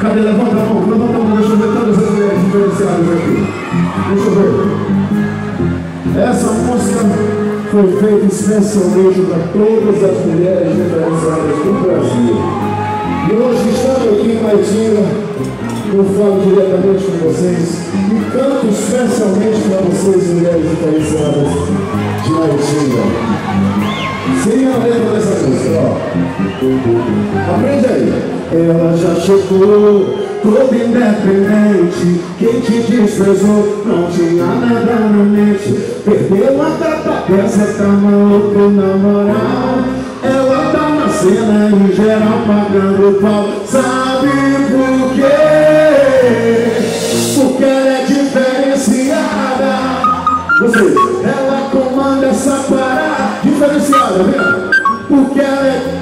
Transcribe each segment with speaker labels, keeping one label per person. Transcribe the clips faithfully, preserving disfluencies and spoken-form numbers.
Speaker 1: Cadê? Levanta a mão, levanta a mão, deixa eu ver todas as mulheres diferenciadas aqui. Deixa eu ver. Essa música foi feita especialmente para todas as mulheres diferenciadas do Brasil. E hoje, estando aqui em Maitinga, eu falo diretamente com vocês e canto especialmente para vocês, mulheres diferenciadas de Maitinga. Sim, a letra dessa música, ó. Aprende aí. Ela já chegou, toda independente. Quem te desprezou não tinha nada na mente. Perdeu a tata, essa tá maluco na moral. Ela tá na cena em geral pagando pau. Sabe por quê? Porque ela é diferenciada. Você, ela comanda essa parada. Diferenciada, viu? Porque ela é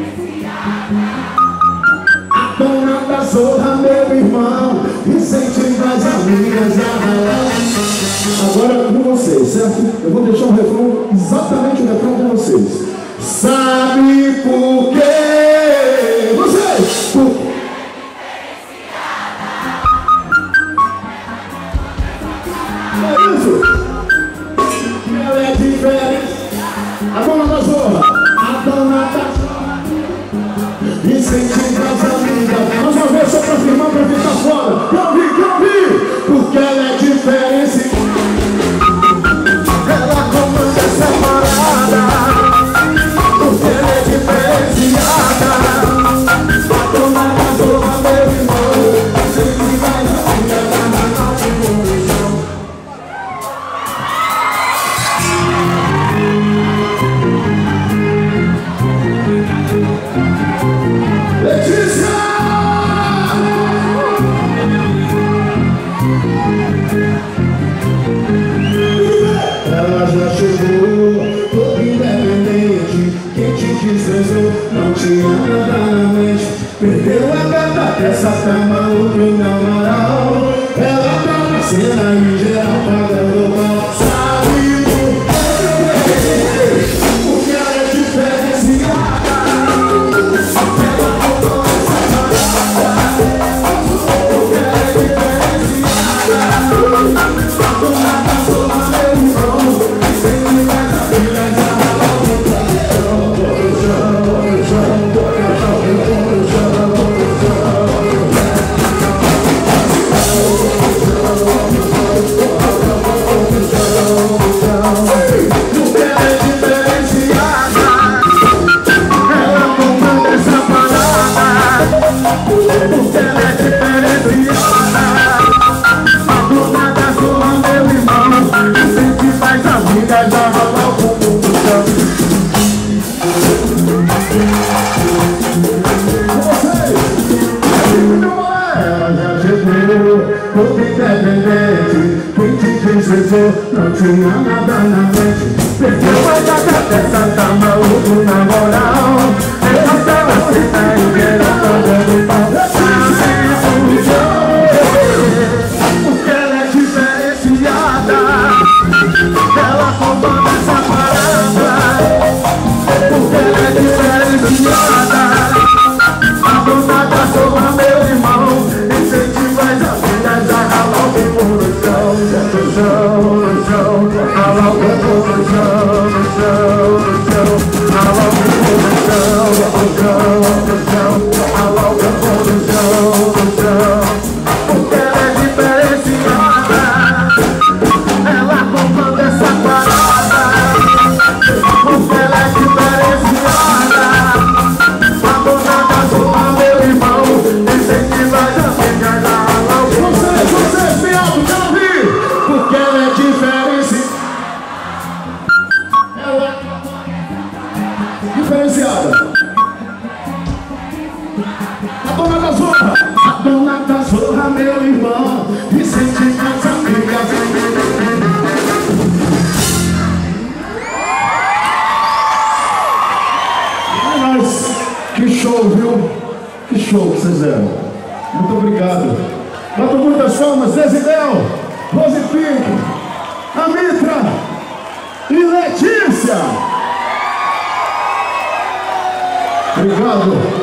Speaker 1: a dona da zorra, meu irmão. Incentiva as amigas a ralar. Agora com vocês, certo? Eu vou deixar um refrão, exatamente o refrão com vocês. Sabe por quê? Vocês! Por... É isso! Ela é diferente. A dona da zorra, a dona da zorra. Incentiva as amigas. Mais uma vez só pra afirmar, pra ficar fora. Quer ouvir, quer ouvir? Porque ela é diferente. Ela comanda essa parada. Porque ela é diferenciada. A dona da zorra, meu irmão. Incentiva as amigas da nossa evolução. Letícia! Ela já chegou, toda independente. Quem te desprezou não tinha nada na mente. Perdeu a gata, essa tá maluco na moral. Ela tá na cena em geral pagando mal. Sabe por quê? Porque ela é diferenciada. Quem te desprezou não tinha nada na mente. Perdeu a gata, essa tá maluco na moral. Ela tá na cena e geral pagando pau. Porque ela é diferenciada. Ela comanda essa parada. Porque ela é diferenciada. A dona da zorra, meu irmão. Incentiva as amigas a ralar o tempo no chão. No chão, no chão. Ralar o tempo no chão, no chão, no chão. Ralar o tempo no chão, no chão, no chão. Ralar o tempo no chão, no chão. Porque ela é diferenciada. Ela comanda essa parada. Porque ela é diferenciada. A dona da zorra, meu irmão. Incentiva as amigas a ralar o tempo. Vocês, vocês, bem alto, quero ouvir. Porque ela é diferenciada. Ela é diferenciada. A dona da zorra, a dona da zorra, meu irmão. Incentiva as amigas. Mas que show, viu? Que show que vocês deram. Muito obrigado. Bato muitas palmas, Desidel, Rose Pink, Amitra e Letícia. Obrigado.